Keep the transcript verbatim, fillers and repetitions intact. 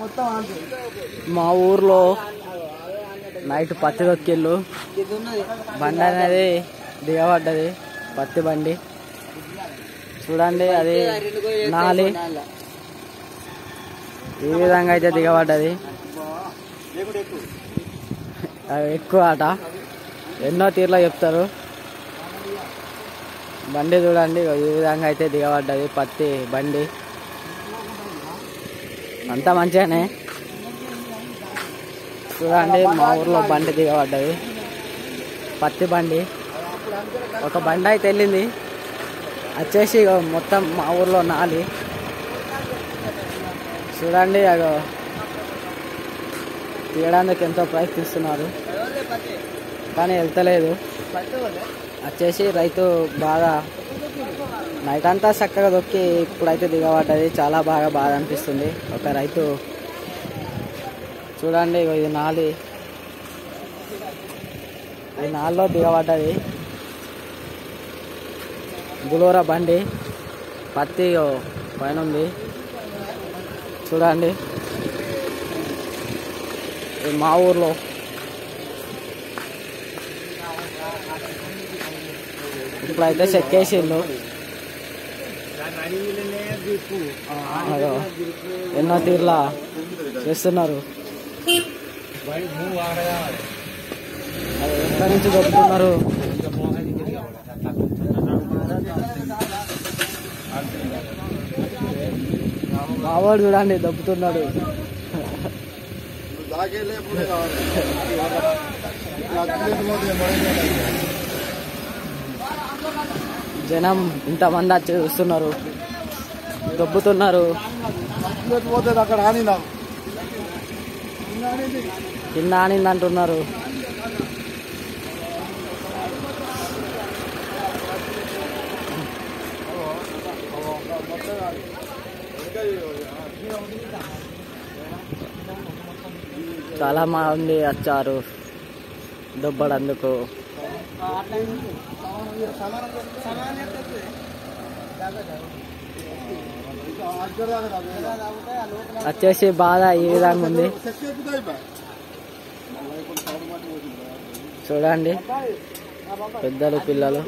మా ఊర్లో నైట్ పత్తి దొక్కిళ్ళు బండి అనేది దిగబడ్డది, పత్తి బండి చూడండి. అది నాలి ఈ విధంగా అయితే దిగబడ్డది. ఎక్కువ ఆట ఎన్నో తీర్లో చెప్తారు. బండి చూడండి ఈ విధంగా అయితే దిగబడ్డది, పత్తి బండి. అంతా మంచిగానే చూడండి. మా ఊర్లో బండి దిగబడ్డది, పత్తి బండి. ఒక బండి అయితే వెళ్ళింది, వచ్చేసి మొత్తం మా ఊర్లో నాలి చూడండి. అగో తీయడానికి ఎంతో ప్రయత్నిస్తున్నారు కానీ వెళ్తలేదు. వచ్చేసి రైతు బాగా నైట్ అంతా చక్కగా దొక్కి ఇప్పుడైతే దిగబడ్డది. చాలా బాగా బాధ అనిపిస్తుంది. ఒక రైతు చూడండి, ఇది నాలి, ఈ నాలులో దిగబడ్డది. బులోరా బండి, పత్తి పైన ఉంది చూడండి. మా ఊర్లో ఇప్పుడైతే చెక్కేసిండు. ఎన్నో తీర్లా చేస్తున్నారు. ఎక్కడి నుంచి దొరుకుతున్నారు. మావాడు చూడండి దొబ్బుతున్నాడు. జనం ఇంతమంది వచ్చి చూస్తున్నారు, దొబ్బుతున్నారు. అక్కడ కింద ఆనింది అంటున్నారు. చాలా మంది వచ్చారు దొబ్బడందుకు. వచ్చేసి బాధ ఈ విధంగా ఉంది చూడండి. పెద్దలు పిల్లలు